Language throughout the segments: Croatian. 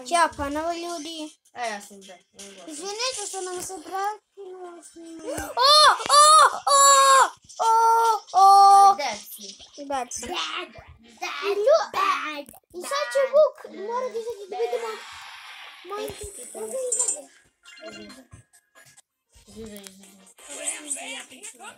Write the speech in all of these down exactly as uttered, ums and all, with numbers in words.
Ćao ponovo ljudi. A ja sam da. Izvinite što nam se prekinulo snimanje. O, o, o, o, o. Deci. Deci. Dad. I sad će Vuk morati izaći da vidimo. Majke, kako izgleda? Izgleda, izgleda.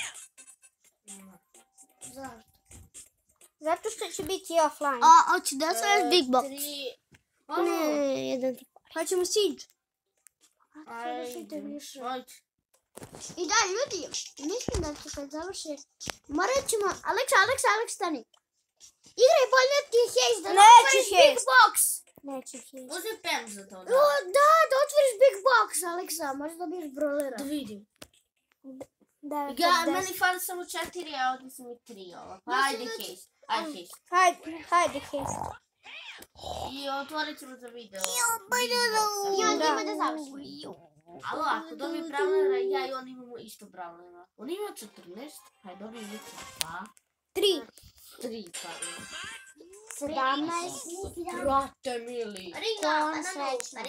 Zašto? Zato što će biti offline. A, hoće da se još Big Box? Tri. Ne, jedan ti. Pa ćemo siđu. Ajde. Ajde. I da, ljudi, mislim da će kad završi, morat ćemo, Aleksa, Aleksa, Aleksa, stani. Igraj bolje ti je hejst, da Neću otvoriš Big hejst. Box. Neću siđu. Uzmi pem za to. O, da, da otvoriš Big Box, Aleksa, možda dobiješ brolera. Da vidim. Da, Ja, da, meni fali samo četiri, a ovdje sam i tri ova. Pa ajde hejst. Ajde hejst. Hajde, hajde hejst. I otvorit ćemo za video. I onda Da. ima da završi. Alo, ako dobije brawlera, ja i on imamo isto brawlera. On ima četrnaest, hajde dobije više. Pa, Tri. tri pali. sedamnaest. Brate mili. Kon srećna.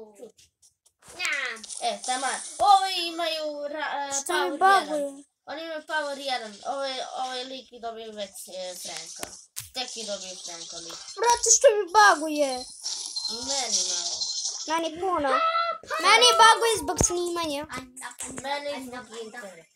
E, tamo. Ovi imaju ra- e, Šta mi power jedan. baguje? Oni imaju power jedan. Ovaj, ovaj lik i dobije već e, Franka. Tek i dobije Franka lik. Brate, što mi baguje? Meni malo. Meni puno. Meni baguje zbog snimanja. Meni zbog interneta.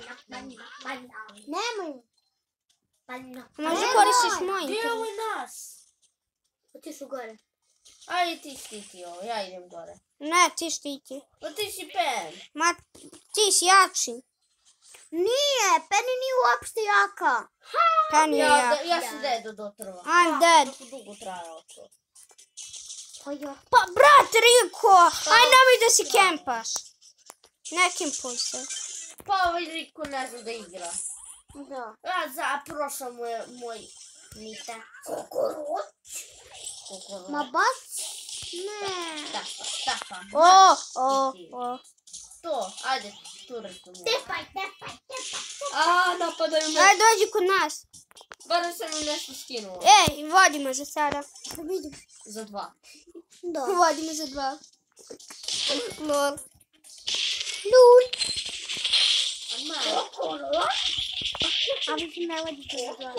Nemoj. Možda koristiš moj Gdje je internet. ovaj nas? Ti su gore. Ajde ti štiti ovo, ja idem gore. Ne, ti štiti. Pa ti si pen. Ma, ti si jači. Nije, Penny nije uopšte jaka. Penny je Ja, jak. ja sam dead od otrova. I'm dead. Kako dugo trajao to. Pa ja. Pa, brate, Riko, aj nemoj da si kempaš. Ne kempuj se. Pa ovaj Riko ne zna da igra. Da. A za, prošao mu je moj Nita. Kokoroć. Ma baš? Ne. Tapa, tapa. O, o, o. To, ajde, turite mu. Tepaj, tepaj, tepaj. A, napadaju me. Aj, dođi kod nas. Barem sam im nešto skinuo. Ej, vodimo za sada. Da vidiš. Za dva. Da. Vodimo za dva. Lol. Lul. Malo. A vi se ne vodite za dva.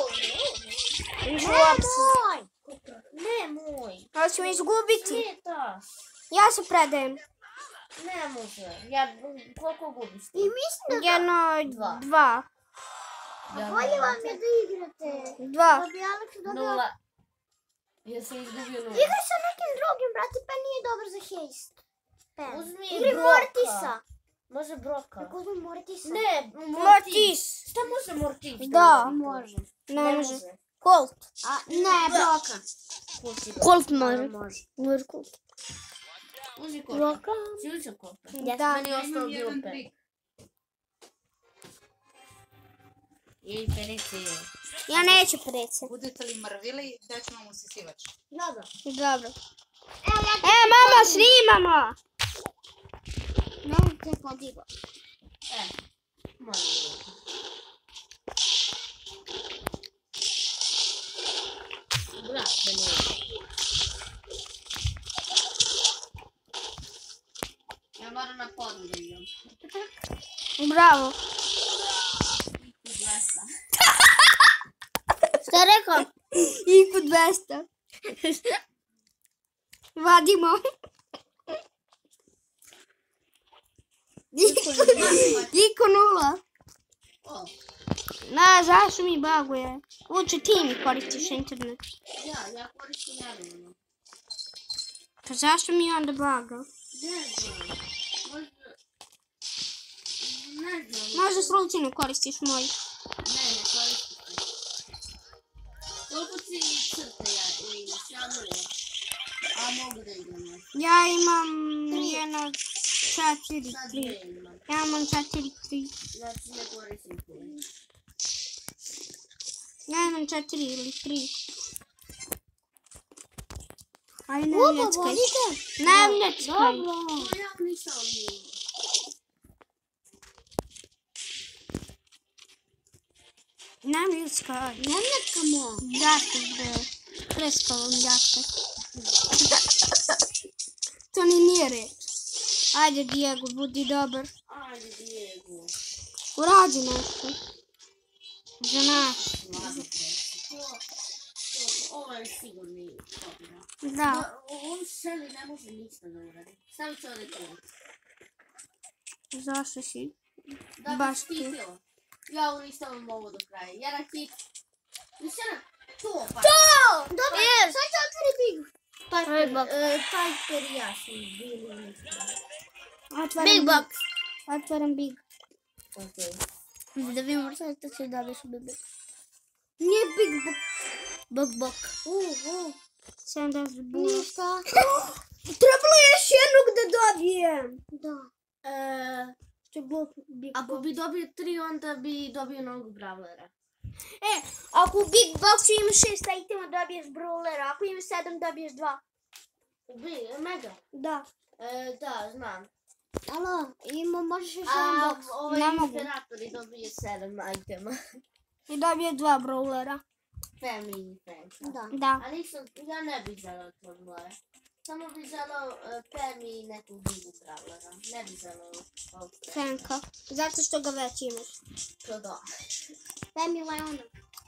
Uopće. Ne, moj. Ali ćemo izgubiti. Nije tas. Ja se predajem. Ne može. Ja, koliko gubiš ti? I mislim da Jedno, Dva. dva. Ja bolje vam je da igrate. Dva. Da bi Aleksa dobio. Nula. Ja sam izgubio nula. Igraj sa nekim drugim, brate, Pen nije dobar za hejst. Pen. Uzmi Igraj Broka. Mortisa. Može Broka. Kako uzmem Mortisa? Ne, Mortis. Mortis. Šta može Mortis? Da. Može. Ne može. Colt. A, ne, Broka. Colt može. Može. Može Colt. Uzi Colt. Broka. Si uzeo Colt? Da. Meni je ostao bio pen. Jej, penici. Ja neću preći. Budete li mrvili, daćemo mu sisivač. Dobro. Dobro. E, mama, snimamo. No, te podigla. E, molim. Brate, ne. Ja moram na podu da idem. Bravo. dvesta. Šta je rekao? Iku dvesta. Vadimo. Iku nula. O, Na, zašto mi baguje? Uče ti mi koristiš internet. ja, ja koristim naravno. Pa zašto mi onda baga? Ne znam. Možda... Ne znam. Možda slučajno koristiš moj. Ne, ne koristim. Koliko ti crte ja imaš? Ja nula. A mogu da idem nešto. Ja imam jedno četiri, Sad tri. dve imam. Ja imam četiri, tri. Znači ne koristim puno. Ja imam četiri ili tri. Ali ne Upa, mljeckaj. vodite. Ne mljeckaj. To ja nisam imao. Ne mljeckaj. Ne mljekamo. Date, bre. Preskalo mi date. nije reč. Ajde, Diego, budi dobar. Ajde, Diego. Uradi nešto. Za nas. Mladi preci. To, to, ovo je sigurni pobjeda. Da. On seli ne može ništa da uradi. Stavit ću ovdje to. Zašto si? Da bi Baš ti. štitio. Ja uništavam ovo do kraja. Jedan hit. Nisam to pa. Dobro, Jer. sad će otvori Big. Big box. Piper i ja smo bili uništeni. Otvaram Big box. Otvaram Big. Okej. Da vidimo sad što će dobiješ u Big box. Nije Big Box. Big box. Uh, uh. sedamdeset buna. Ništa. Trebalo je još jednog da dobijem. Da. E, Što je glupo. Big ako Box. bi dobio tri, onda bi dobio novog brawlera. E, ako u Big Boxu imaš šest itema, dobiješ brawlera. Ako imaš sedam, dobiješ dva. Bi, mega. Da. E, da, znam. Alo, ima, možeš još A jedan box. ovaj Ne mogu. imperator i dobije sedam itema. I dobije dva brawlera. Family i friends. Da. Da. A nisam, ja ne bih želeo to dvoje. Samo bih želeo uh, Pam i nekog drugog brawlera. Ne bih želeo ovog Pam. Franka. Zato što ga već imaš. To da. Daj mi Leona.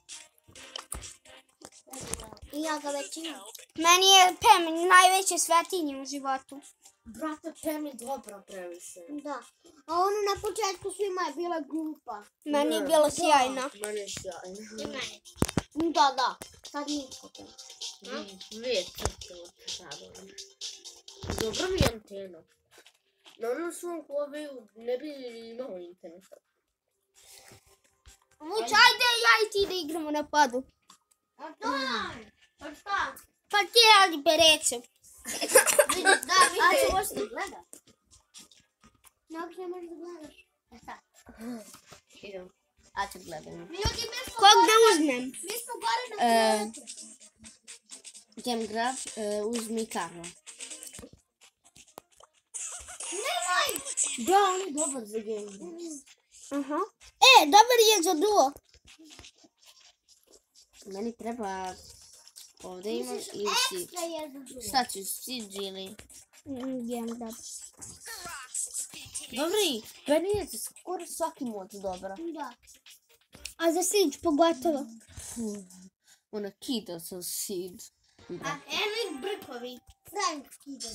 I ja ga već imam. Meni je Pam najveće svetinje u životu. Brate, Pam je dobra previše. Da. A ono na početku svima je bila glupa. Meni je bila sjajna. Meni je sjajna. I meni. Da, da. Sad niko. Dvije crte od sadova. Dobro mi je antena. Na onom svom Huawei ne bi imao interneta. Vuč, ajde ja i ti da igramo na padu. A to je. Pa šta? Pa ti radi pereće. Vidiš, da, A vidiš. će možeš da gleda? Nog ne možeš da gledaš. E sad. Idem. A ću gledam. Ljudi, mi smo Kog gore, da uzmem? mi smo gore na E, krevetu. Game Graph, e, uzmi Karla. Nemoj! Da, on je dobar za Game Graph. Aha. E, dobar je za duo. Meni treba... Ovdje imaš i Seed. Ekstra je za drugo. Šta ćeš, Seed ili... Game da. Dobri, meni je za skoro svaki mod dobra. Da. A za Siege pogotovo. Ona kida sa Seed. A Enik Brkovi. Frank kida.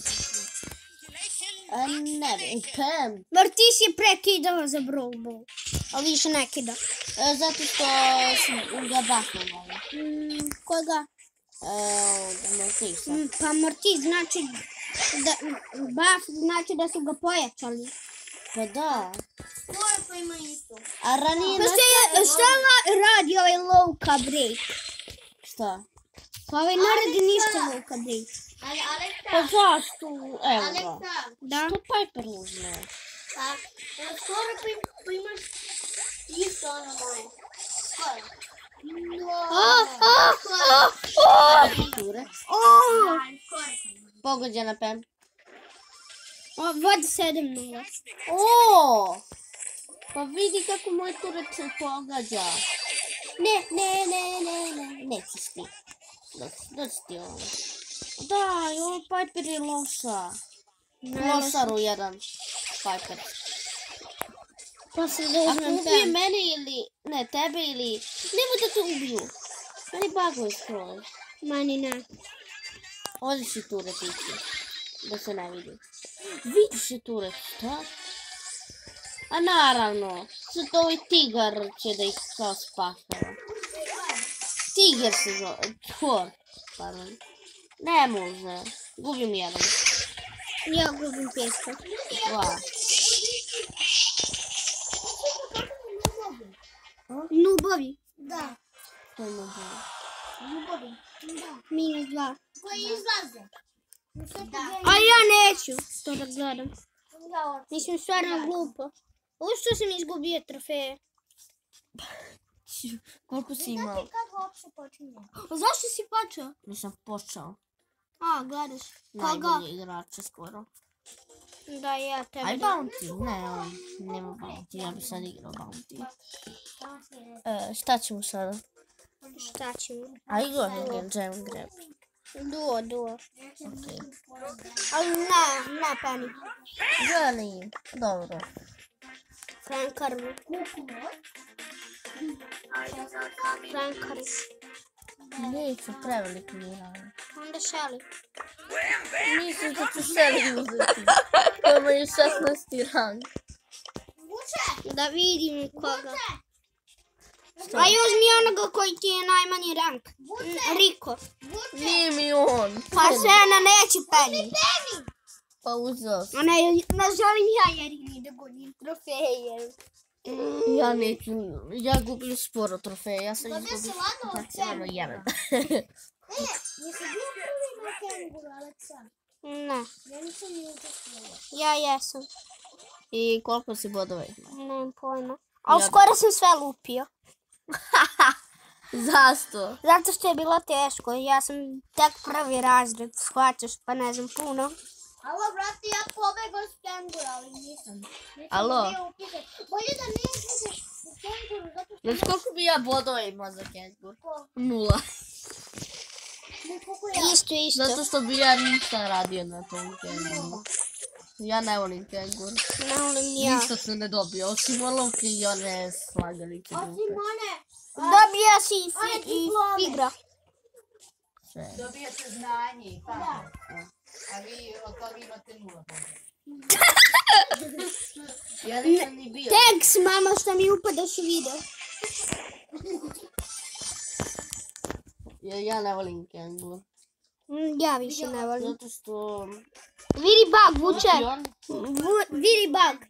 A ne, Pam. Martis je prekidao za Brawl Ball. A više ne kida. E, zato što sam ga baš ne volim. Mm, koga? E, Martisa. Mm, pa Martis znači da, buff znači da su ga pojačali. Pa da. Moje pa ima isto. A ranije... Pa šta, je, šta la- radi ovaj Lowka break? Šta? Pa ovaj ne radi ništa Lowka break. Ali Aleksa. Pa zašto? Evo ga. Aleksa. Da? Što Piper uzme? Pa, e, skoro pa, im, pa imaš isto ono moje. Skoro. No. A, a, a, a. Ture. O, Aj, skoro. Pogođena Pam. o, vodi sedam nula. O! Pa vidi kako moj turec se pogađa. Ne, ne, ne, ne, ne. Nećeš ti. Doći ti ovo. Da, i ovo Piper je loša. Lošaru jedan Piper. Pa se da Ako uzmem ubije Pam. mene ili, ne, tebe ili, nemoj da te ubiju. Meni baguje skroz. Mani ne. Ovdje si turec ići. Da se ne vidi. Vidiš je turec, šta? A naravno, sad ovaj tigar će da ih kao spasava. Tigar se zove, tvor, pardon. Ne može, gubim jedan. Ja gubim peska. Dva. Nubovi. Da. To je može. Ljubovi. Da. Minus dva. Koji izlaze. Da. A ja neću to da gledam. Ja, Mislim, stvarno glupo. Ušto sam izgubio trofeje? Koliko si imao? kad uopšte počinje? A zašto si počeo? Nisam počeo. A, gledaš. Koga? Najbolji igrače skoro. Da, ja tebe. Aj Bounty, ne, on nema Bounty, ja bi sad igrao Bounty. E, šta ćemo sada? Šta ćemo? Aj go, Jam Grab. Duo, duo. Okej. Ali ne, ne Penny. Želim. Dobro. Frank Carver. Frank Carver. Neću prevelik mi rang. Onda Shelly. Mislim da ću Shelly uzeti. To imaju šesnaesti rang. Da vidim koga. Aj uzmi onoga koji ti je najmanji rank. N- Riko. Nije mi on. Pa sve na neće Penny. Pa uzeo sam. A ne, ne želim ja jer mi da godim trofeje. Ja neću, ja gublju sporo trofeje, ja sam Dobio si izgubio lagano od nacionalno jedan. Jesi bio prvi na kenguru, Aleksa? Ne. Ja nisam ni učestvovala. Ja jesam. I koliko si bodova ima? Nemam pojma. Ali Ja- skoro sam sve lupio. Zašto? Zato što je bilo teško. Ja sam tek prvi razred, shvaćaš, pa ne znam puno. Alo, brate, ja pobegao s kengura, ali nisam. Nisam Alo? bio upisan. Bolje da ne upišeš u kenguru, zato što Znaš koliko bi ja bodova imao za kengur? Ko? Nula. ne koliko ja. Isto, isto. Zato što bi ja ništa radio na tom kenguru. Ja ne volim kengur. Ne volim ni ja. Ništa se ne dobio, osim olovke i one slagalice. Osim one, Dobija si i, One fi, i diplome. figra. Sve. Dobijate znanje i tako. A vi od toga imate nula. Ja nisam ni bio. Thanks, mama, što mi upadaš u video. Ja, ja ne volim kengur. Mm, Ja više ne volim. Zato što... Vidi bug, vuče. I on- Vu- Vidi bug.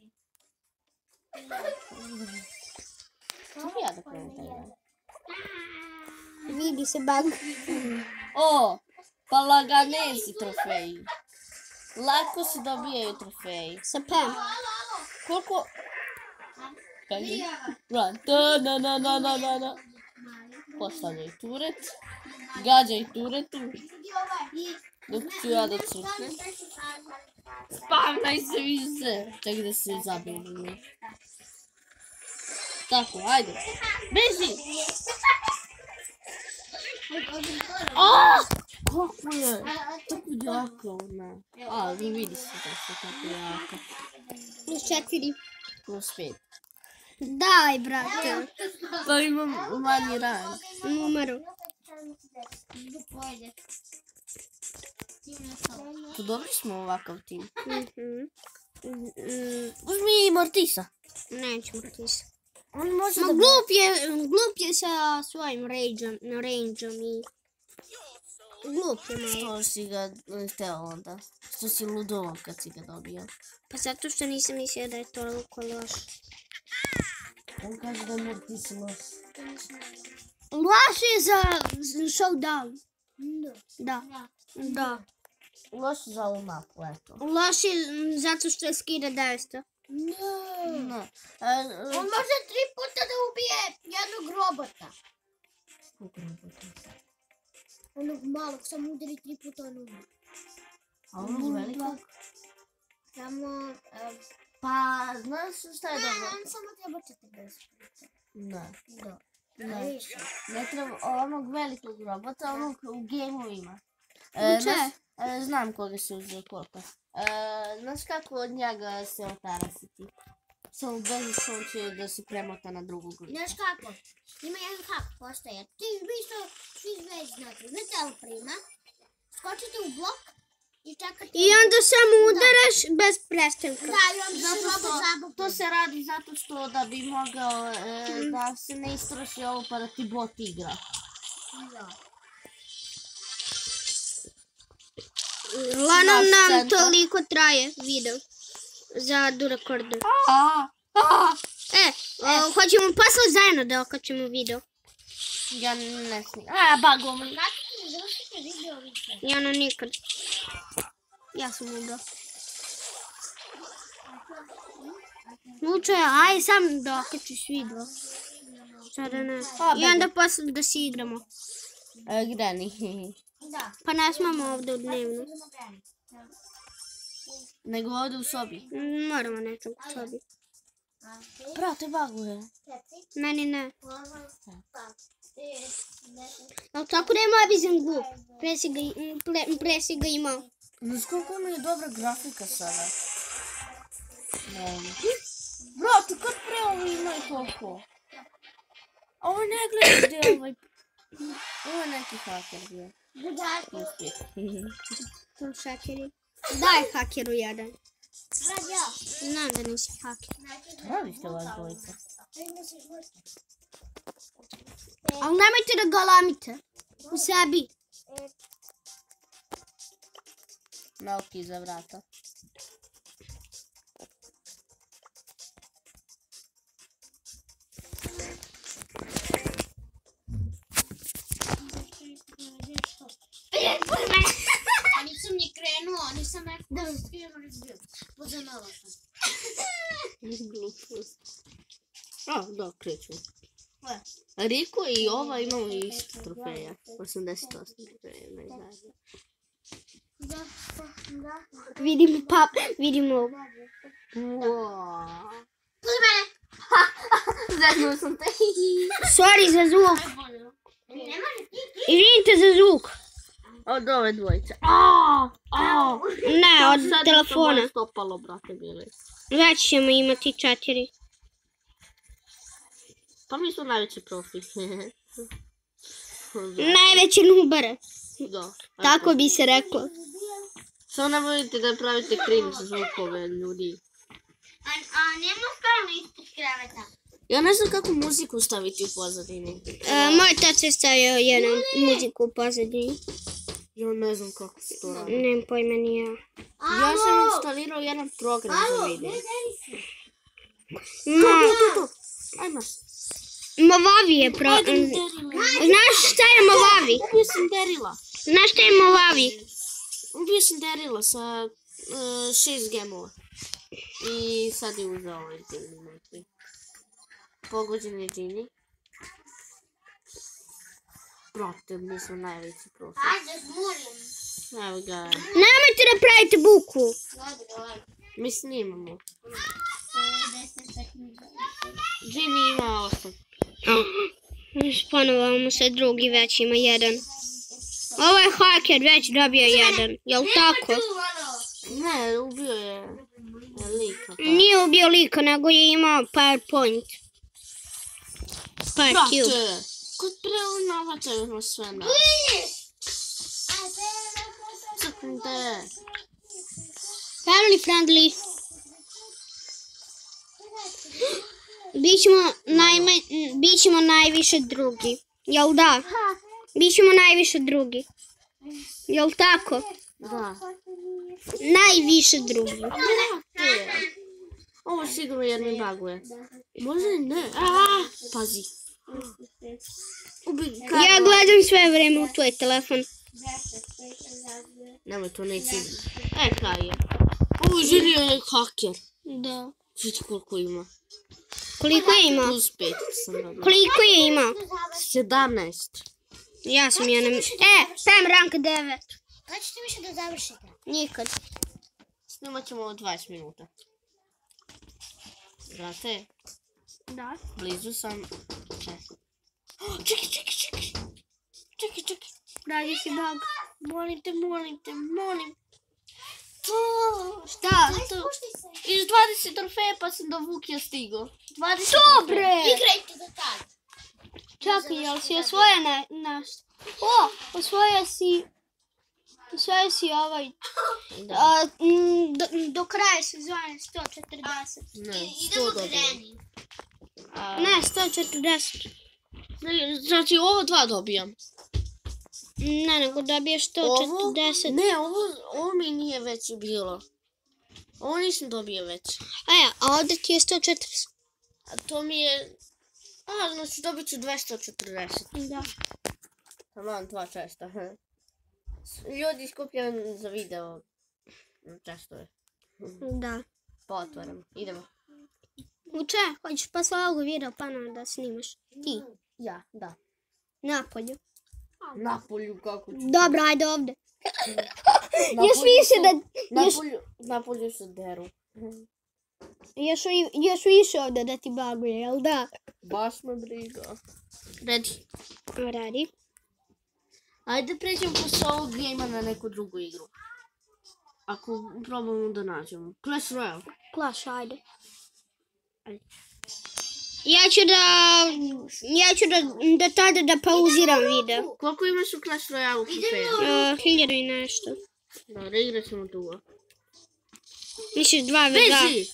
Kako ja da krenem taj dan? Vidi se bug. O, pa laganezi trofeji. Lako se dobijaju trofeji. Sa Pam. Koliko... Kaži? Run. Ta, na, na, na, na, na, na. Postavljaj turet. Gađaj turetu. Dok ću ja da crknem. Spavnaj se više. Ček da se zabijem. Tako, ajde. Beži! Aaaa! Kako je? Tako jako, ne. A, vi vidi se da se tako jako. Plus četiri. Plus pet. Daj, brate. Pa imam manji rang. Numeru. To dobri smo ovakav tim. Mhm. Mm, Uzmi Mortisa. Neću Mortis. On može Ma da... glup je, glup je sa svojim rangeom, rangeom i... Glup je malo. Što si ga hteo onda? Što si ludovan kad si ga dobio? Pa zato što nisam mislio da je toliko loš. On kaže da je Mortis loš. Loš je za showdown. Da. Da. Loš za ovu mapu, eto. Loš je mm, zato što je skida devetsto. Ne. E, on može tri puta da ubije jednog robota. Onog malog, samo udari tri puta on ubije. A on je velikog? Samo, em, Pa, znaš šta je ne, dobro? on samo treba četrdeset. Ne. Da. Ne. Ne treba onog velikog robota, onog u gejmu ima. Uče? znaš- e, znam koga se uzeo koliko. E, znaš kako od njega se otarasiti? Samo bez što on će da se premota na drugog lica. Znaš kako? Ima jedan hak, postoje. Ti vi što svi zvezdi znate. Znate ovo prima? Skočite u blok i čekate... I onda samo udaraš bez prestanka. Da, i onda se Zato što robot zabupi. to se radi zato što da bi mogao e, da se ne istroši ovo pa da ti bot igra. Da. Lano Naš nam centar. toliko traje video za du rekorder. A, a, E, o, hoćemo posle zajedno da okačemo video. ja ne smijem. A, bagom. Kako ti završite video više? Ja no nikad. Ja sam ubao. Luče, aj sam da okačiš video. Sada ne. A, I onda posle da se igramo. E, Granny. Da. Pa ne smemo ovdje u dnevnu. Idemo Granny. Nego ovdje u sobi. Moramo nekog sobi. A, ti? Brate, baguje. Teci? Meni ne. Moramo. Pa. Ali tako nema bizem glup. Pre si ga, pre, pre si ga imao. Znaš koliko mi je dobra grafika sada? Ne. Brate, kad pre ovo ima i toliko? A ovo ne gleda gdje je ovaj... Ovo je neki haker bio. Uspjeh. To šakeri. Daj hakeru jedan. Znam da nisi haker. Radite vas dvojica. Ali nemojte da galamite. U sebi. Nauki iza vrata. A nisam ni krenuo, nisam rekao da sam skriveno razbio. Pozanala sam. Glupost. A, da, kreću. Riko i ova imamo isto trofeja. osamdeset osam trofeja, najzajedno. Vidimo pap, vidimo ovo. Wow. Puzi mene! Zeznuo sam te. Sorry za zvuk. Ne može ti, ti. Izvinite za zvuk. Od ove dvojice. Aaaa! Aaaa! Ne, od telefona. Sad stopalo, brate, bili. Već ćemo imati četiri. Pa mi smo najveći profi. Najveće nubare. Da. Tako bi se reklo. Samo ne volite da pravite cringe zvukove ljudi. A, a nema stalno ispod kreveta. Ja ne znam kako muziku staviti u pozadini. E, moj tac je stavio jednu muziku u pozadini. Ja ne znam kako se to radi. Nemam pojma ni ja. Ja sam instalirao jedan program za video. Ma, To, to, to. Ajmo. Movavi je pro... Znaš šta je Movavi? Ubio sam Derila. Znaš šta je Movavi? Ubio sam Derila sa uh, šest gemova. I sad je uzao ovaj Džini mrtvi. Pogođen je Džini. Brate, mi smo najveći profi. Ajde, zmurim. Evo ga. Nemojte da pravite buku. Dobro, dobro. Mi snimamo. deset sekundi. Džini ima osam. Ponovo mu se drugi već ima jedan. Ovo je haker već dobio jedan. Jel tako? Ne, ubio je lika. Pa. Nije ubio lika, nego je imao PowerPoint. PowerCube. Brate, kod preunavate smo sve nas. Crknite. Family friendly. Bićemo, najma, bićemo najviše drugi. Jel da? Bićemo najviše drugi. Jel tako? Da. Najviše drugi. Brate. Ovo sigurno jedni baguje. Možda i ne. Aaaa, pazi. Ubi, Ja gledam sve vreme u tvoj telefon. Nemoj to neći. E, kaj je. Ovo želi je haker. Da. Vidi koliko ima. Koliko je imao? Plus pet sam dobila. Koliko je imao? sedamnaest. Ja sam jedan. E, Pam rank devet. Kada ćete više da završite? Nikad. Snimat ćemo dvadeset minuta. Znate, Da. blizu sam. Čekaj, čekaj, čekaj. Čekaj, čekaj. Radi si bug. Molim te, molim te, molim. To. Šta? To. Iz dvadeset trofeja pa sam do Vukija stigao. dvadeset Dobre! Igrajte do tad. Čekaj, jel si osvoja na, naš? O, osvoja si... Osvoja si ovaj... Da. A, m, do, do kraja sezone sto četrdeset. Ne, sto Idemo dobijem. kreni. A, Ne, sto četrdeset. ne, znači ovo dva dobijam. Ne, nego dobiješ sto Ovo? četrdeset. Ne, ovo, ovo mi nije već bilo. Ovo nisam dobio već. E, a ovdje ti je sto četrdeset. A to mi je... A, znači dobit ću dvesta četrdeset. Da. Taman, dva česta. Ljudi skupljam za video. Čestove. Da. Pa otvaram. Idemo. Uče, hoćeš posle ovog videa ponovno da snimaš? Ti, Ja, da. napolju. Napolju kako ću. Dobro, ajde ovdje. Napolju Još više su- da... Još... Napolju, napolju se deru. Još, i- još više ovdje da ti baguje, jel da? Baš me briga. Redi. Radi. Ajde pređemo posle ovog gejma na neku drugu igru. Ako probamo da nađemo. Clash Royale. Clash, ajde. Ja ću da... Ja ću da, da tada da pauziram video. Koliko imaš u Clash Royale trofeja? Uh, hiljadu i nešto. Dobro, igrat ćemo dugo. Misliš dva ve dva. Beži!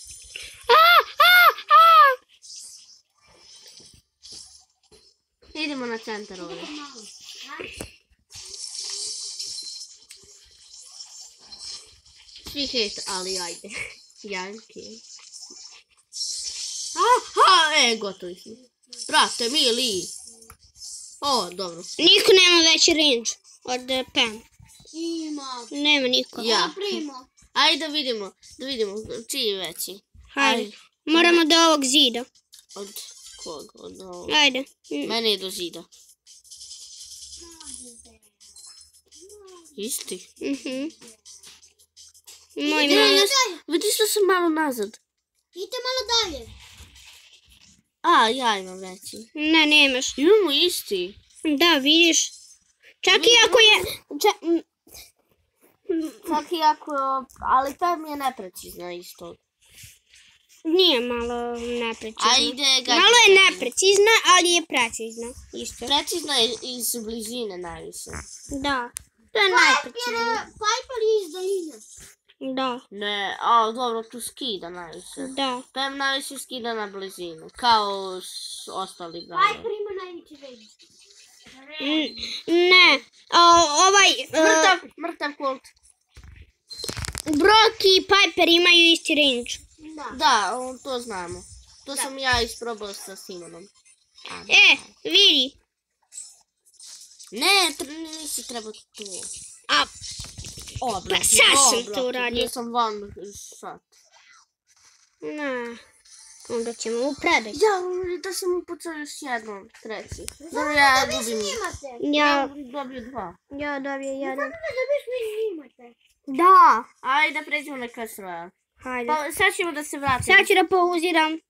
Idemo na centar ovdje. Svi hejt, ali ajde. Janki. Aha, e, gotovi smo. Brate, mili. O, dobro. Niko nema veći range od uh, Pam. Ima. Nema niko. Ja. Primo. Ajde da vidimo, da vidimo čiji je veći. Hajde. Moramo do ovog zida. Od kog? Od ovog. Ajde. Mm. Meni je do zida. Isti. Mhm. Moj Idemo malo. dalje. Vidiš da sam malo nazad. Idite malo dalje. A, ja imam veći. Ne, nemaš. Imamo isti. Da, vidiš. Čak i ako je... Ča- m, Čak i ako, ali ta mi je neprecizna isto. nije malo neprecizna. Ajde, ga. Malo je neprecizna, ali je precizna. Isto. Precizna je iz blizine najviše. Da. To je najprecizno. Piper je iz daljine. Da, Ne, a dobro, tu skida najviše. da. Pem najviše skida na blizinu, kao s ostali brave. Piper ima najveći range. N- ne. O, ovaj... Uh, Mrtav, mrtav Colt. Brock i Piper imaju isti range. Da. Da, on, to znamo. To sam ja isprobao sa Simonom. A, E, vidi. Ne, tr- nisi trebao to. A, O, pa brate, sad o, sam to brate, uradio. bio sam van šat. Ne. Onda ćemo u predaj. Ja, da sam upucao još jednom, treći. Dobro, ja gubim. Snimate. Ja, Dobio dva. ja dobio jedan. Da vi svi snimate. Da. Ajde, pređemo na Clash Royale. Hajde. Pa sad ćemo da se vratimo. Sad ću da pauziram.